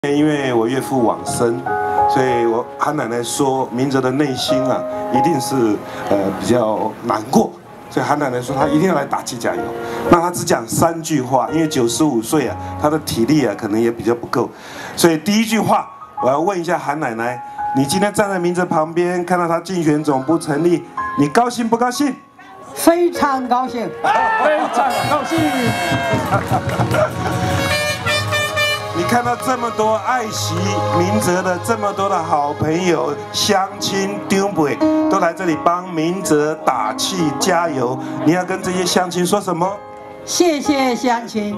因为我岳父往生，所以韩奶奶说，明哲的内心啊，一定是比较难过，所以韩奶奶说她一定要来打气加油。那她只讲3句话，因为95岁啊，她的体力啊可能也比较不够，所以第一句话我要问一下韩奶奶，你今天站在明哲旁边，看到他竞选总部成立，你高兴不高兴？ 非常高兴， 非常高兴。 你看到这么多爱惜明哲的这么多的好朋友、乡亲、长辈都来这里帮明哲打气加油，你要跟这些乡亲说什么？ 谢谢乡亲。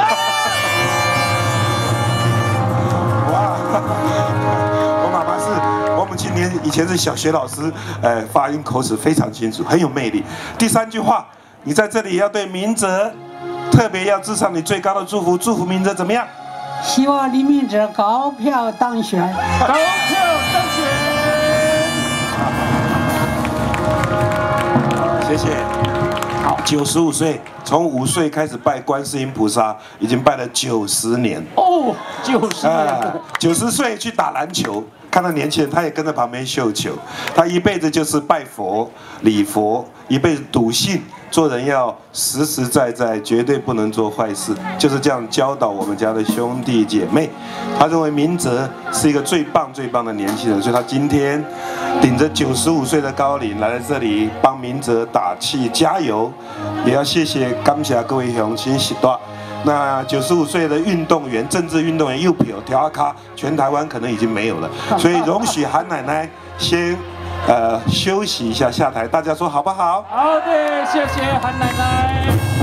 哇！我妈妈是我母亲以前是小学老师，发音口齿非常清楚，很有魅力。第3句话，你在这里要对明哲特别要致上你最高的祝福，祝福明哲怎么样？ 希望李明哲高票当选。 高票当选。 谢谢。好，95岁，从5岁开始拜观世音菩萨，已经拜了90年。 哦，90年。 90岁去打篮球，看到年轻人，他也跟在旁边绣球。他一辈子就是拜佛、礼佛，一辈子笃信。做人要实实在在，绝对不能做坏事，就是这样教导我们家的兄弟姐妹。他认为明哲是一个最棒的年轻人，所以他今天顶着95岁的高龄来到这里帮明哲打气加油，也要感谢各位乡亲时代。那95岁的运动员、政治运动员又票调卡，全台湾可能已经没有了，所以容许韩奶奶先。休息一下，下台，大家说好不好？ 好的，谢谢韩奶奶。